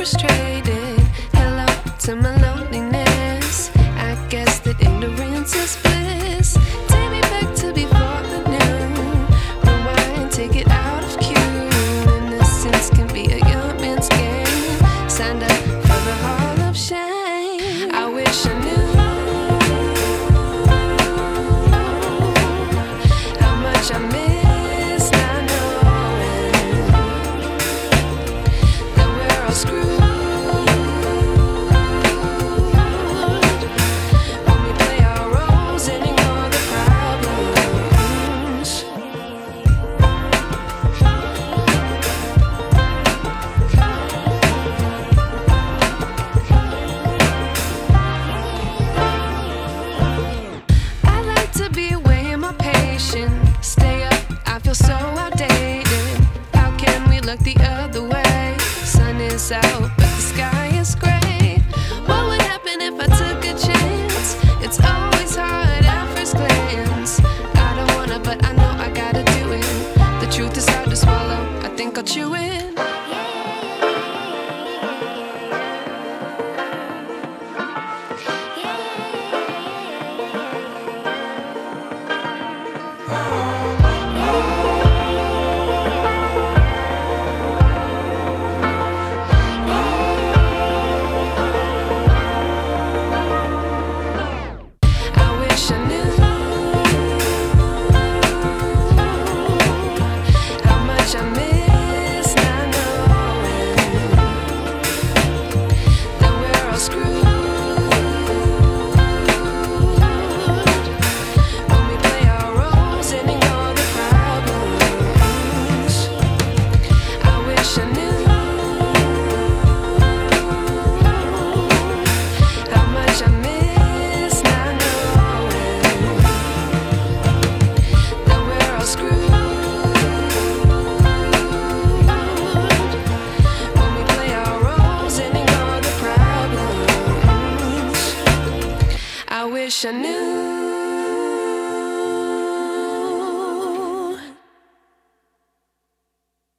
frustrated. Hello to my loneliness. I guess that ignorance is bliss. Take me back to before the new. Rewind, take it out of cue. Innocence can be a young man's game. Signed up for the hall of shame. I wish I knew how much I miss not knowing that we're all screwed when we play our roles and ignore the problems. I like to be away in my patience. Stay up, I feel so outdated. How can we look the other way? Sun is out, but the sky is gray. What would happen if I took a chance? It's always hard at first glance. I don't wanna, but I know I gotta do it. The truth is hard to swallow, I think I'll chew it. I wish I knew how much I miss not knowing that we're all screwed when we play our roles and ignore the problems. I wish I knew how much I miss not knowing that we're all screwed when we play our roles and ignore the problems. I wish I knew